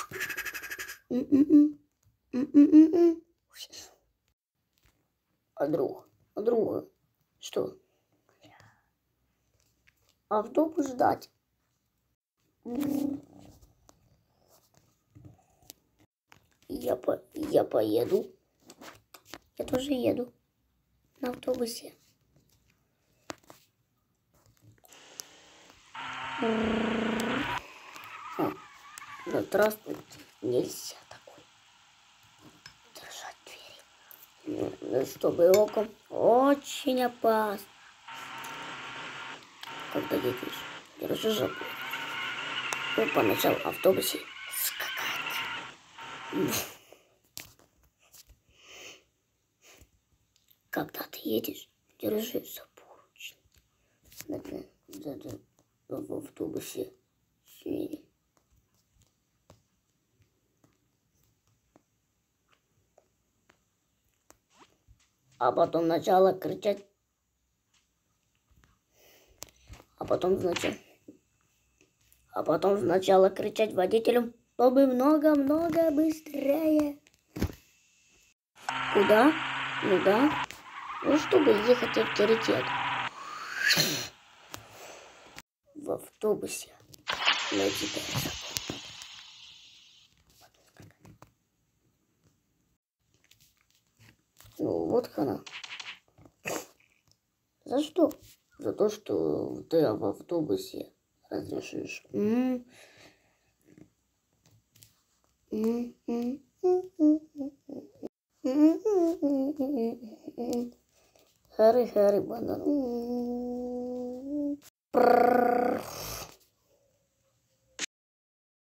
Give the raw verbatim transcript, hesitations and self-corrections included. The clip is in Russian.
А друг? А друга? Что? Автобус ждать. Я, по... я поеду. Я тоже еду на автобусе. О, да здравствуйте. Нельзя такой держать двери. Чтобы оком очень опасно. Когда едешь, держи жопу. Ну, поначалу в автобусе скакать. Когда ты едешь, держи за поручень. В автобусе. А потом начало кричать. А потом сначала... А потом сначала кричать водителю, чтобы много-много быстрее. Куда? Ну да. Ну, чтобы ехать авторитет. В автобусе. Найти тебя. Ну, вот хана. За что? За то, что ты в автобусе разрешишь. М -м -м Хари-хари банан.